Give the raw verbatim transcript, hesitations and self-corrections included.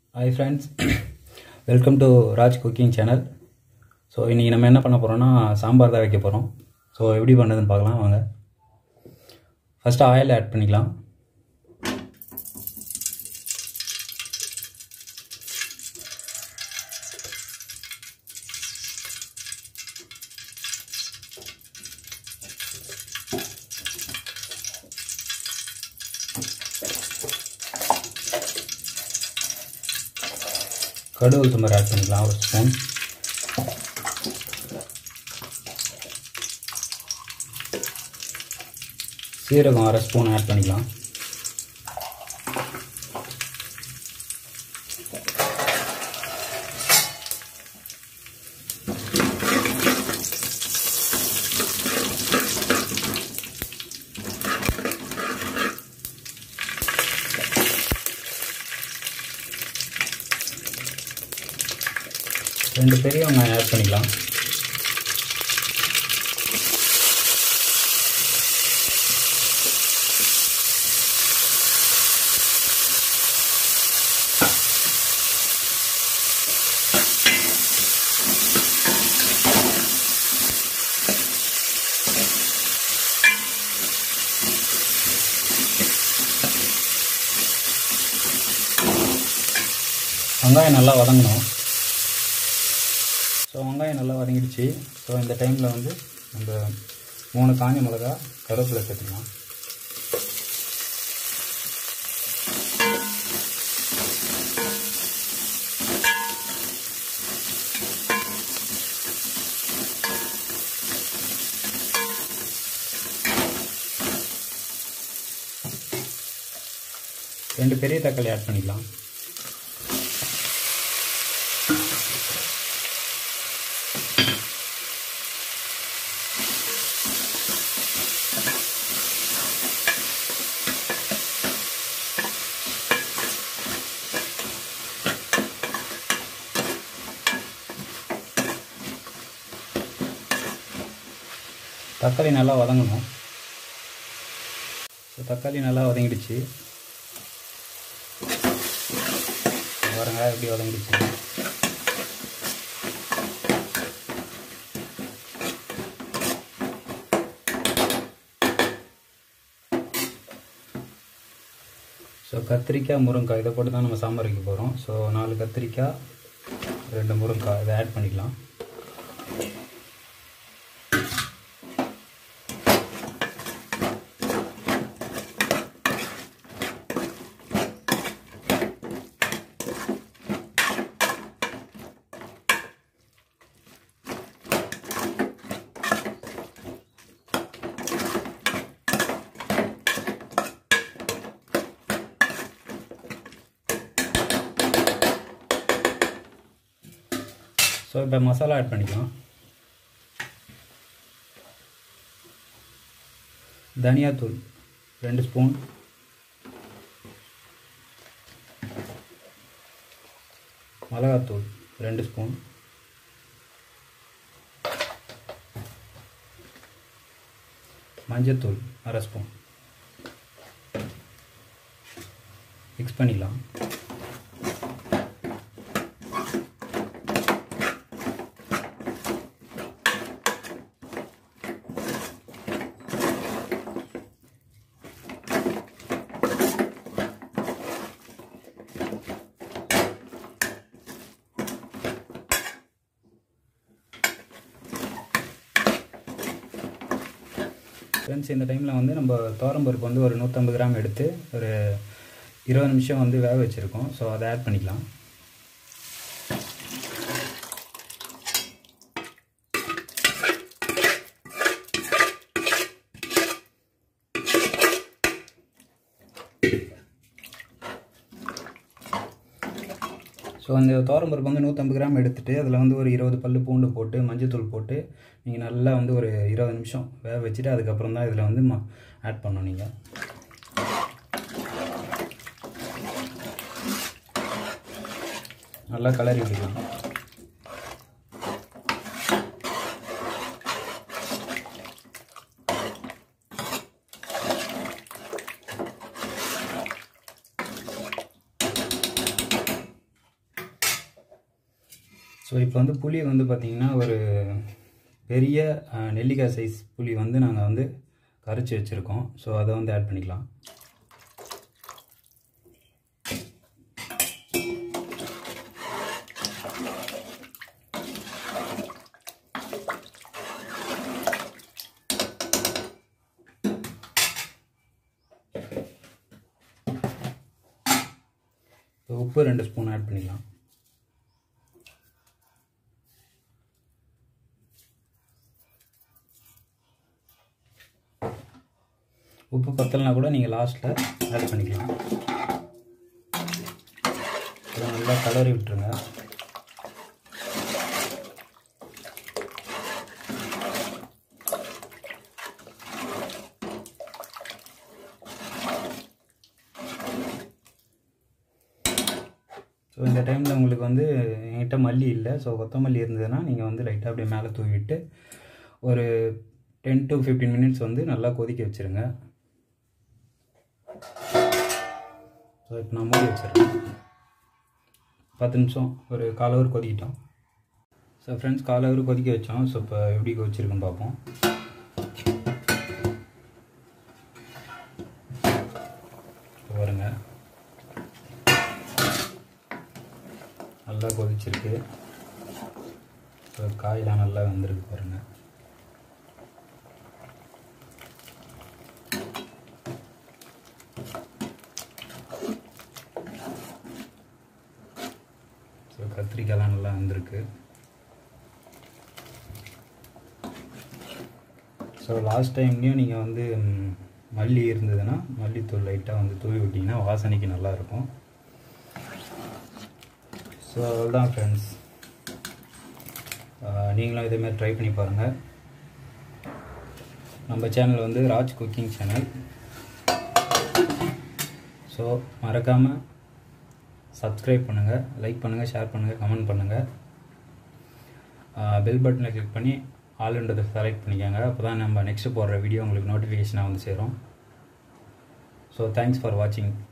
Hi friends, welcome to Raj Cooking Channel. So இன்னைக்கு நம்ம என்ன பண்ண போறோம்னா சாம்பார் தான் வைக்க போறோம். So எப்படி பண்றதுன்னு பார்க்கலாம் வாங்க. First oil add பண்ணிக்கலாம். கடுகு உளுத்தம்பருப்பு ஆட் பண்ணிக்கலாம் ஒரு ஸ்பூன். சீரகம் அரை ஸ்பூன் ஆட் பண்ணிக்கலாம். ரெண்டு பெரிய வெங்காயம் ஆட் பண்ணிக்கலாம். வெங்காயம் நல்லா வதங்கணும். ஸோ வெங்காயம் நல்லா வதங்கிடுச்சு. ஸோ இந்த டைமில் வந்து நம்ம மூணு காஞ்ச மிளகா கருவேப்பிலை சேர்த்துக்கலாம். ரெண்டு பெரிய தக்காளி ஆட் பண்ணிக்கலாம். தக்காளி நல்லா வதங்கணும். ஸோ தக்காளி நல்லா வதங்கிடுச்சு. பாருங்க எப்படி வதங்கிடுச்சு. ஸோ கத்திரிக்காய் முருங்கைக்காய் இதை போட்டு தான் நம்ம சாம்பார் வைக்க போகிறோம். ஸோ நாலு கத்திரிக்காய் ரெண்டு முருங்கைக்காய் இதை ஆட் பண்ணிக்கலாம். ஸோ இப்போ மசாலா ஆட் பண்ணிக்கலாம். தனியாத்தூள் ரெண்டு ஸ்பூன், மிளகாத்தூள் ரெண்டு ஸ்பூன், மஞ்சத்தூள் அரை ஸ்பூன் மிக்ஸ் பண்ணிக்கலாம். ஃப்ரெண்ட்ஸ் இந்த டைமில் வந்து நம்ம துவரம்பருப்பு வந்து ஒரு நூற்றம்பது கிராம் எடுத்து ஒரு இருபது நிமிஷம் வந்து வேக வச்சுருக்கோம். ஸோ அதை ஆட் பண்ணிக்கலாம். ஸோ அந்த துவரம்பருப்பு வந்து நூற்றம்பது கிராம் எடுத்துகிட்டு அதில் வந்து ஒரு இருபது பல் பூண்டு போட்டு மஞ்சத்தூள் போட்டு நீங்கள் நல்லா வந்து ஒரு இருபது நிமிஷம் வேக வச்சுட்டு அதுக்கப்புறம் தான் இதில் வந்து ஆட் பண்ணணும். நீங்கள் நல்லா கலரி விட்டுக்கலாம். ஸோ இப்போ வந்து புளி வந்து பார்த்திங்கன்னா ஒரு பெரிய நெல்லிக்காய் சைஸ் புளி வந்து நாங்கள் வந்து கரைச்சி வச்சுருக்கோம். ஸோ அதை வந்து ஆட் பண்ணிக்கலாம். உப்பு ரெண்டு ஸ்பூன் ஆட் பண்ணிக்கலாம். உப்பு பத்தலைனா கூட நீங்கள் லாஸ்ட்டில் ஆட் பண்ணிக்கலாம். நல்லா கலரி விட்டுருங்க. ஸோ இந்த டைமில் உங்களுக்கு வந்து என்கிட்ட மல்லி இல்லை. ஸோ கொத்தமல்லி இருந்ததுன்னா நீங்கள் வந்து லைட்டாக அப்படியே மேலே தூவிட்டு ஒரு டென் டு ஃபிஃப்டீன் மினிட்ஸ் வந்து நல்லா கொதிக்க வச்சுருங்க. ஸோ இப்போ நான் மூடி வச்சிடுறேன். பத்து நிமிஷம் ஒரு கால் ஹவர் கொதிக்கிட்டோம். ஸோ ஃப்ரெண்ட்ஸ், கால் ஹவர் கொதிக்க வச்சோம். ஸோ இப்போ எப்படி கொதிச்சிருக்குன்னு பார்ப்போம். பாருங்க, நல்லா கொதிச்சிருக்கு. ஸோ காயெலாம் நல்லா வெந்திருக்கு பாருங்கள். ஸோ கத்திரிக்காயெலாம் நல்லா வெந்திருக்கு. ஸோ லாஸ்ட் டைம்லேயும் நீங்கள் வந்து மல்லி இருந்ததுன்னா மல்லித்தூள் லைட்டாக வந்து தூவி விட்டிங்கன்னா வாசனைக்கு நல்லாயிருக்கும். ஸோ அவ்வளோதான் ஃப்ரெண்ட்ஸ், நீங்களும் இதேமாதிரி ட்ரை பண்ணி பாருங்கள். நம்ம சேனல் வந்து ராஜ் குக்கிங் சேனல். ஸோ மறக்காமல் சப்ஸ்கிரைப் பண்ணுங்கள், லைக் பண்ணுங்கள், ஷேர் பண்ணுங்கள், கமெண்ட் பண்ணுங்கள். பெல் பட்டனை கிளிக் பண்ணி ஆல்ன்றதை செலக்ட் பண்ணிக்கோங்க. அப்போ தான் நம்ம நெக்ஸ்ட்டு போடுற வீடியோ உங்களுக்கு நோட்டிஃபிகேஷனாக வந்து சேரும். ஸோ தேங்க்ஸ் ஃபார் வாட்சிங்.